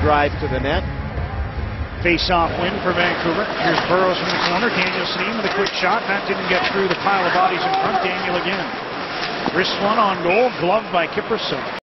drive to the net. Face-off win for Vancouver. Here's Burrows from the corner. Daniel Steen with a quick shot. That didn't get through the pile of bodies in front. Daniel again. Wrist one on goal. Gloved by Kiprusoff.